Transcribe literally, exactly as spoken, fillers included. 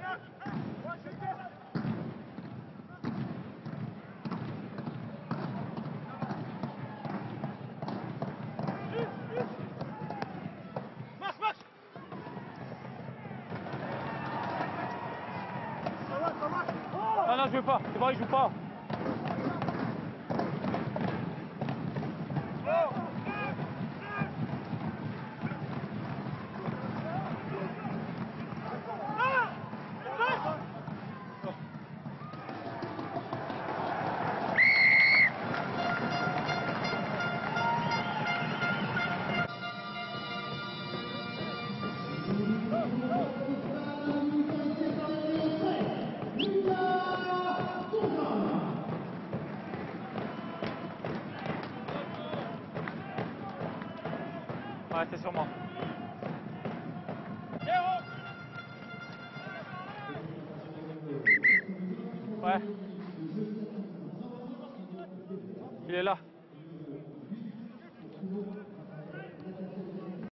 Non, non, je veux pas. C'est vrai, il joue pas. Ouais, c'est sur moi. Ouais. Il est là.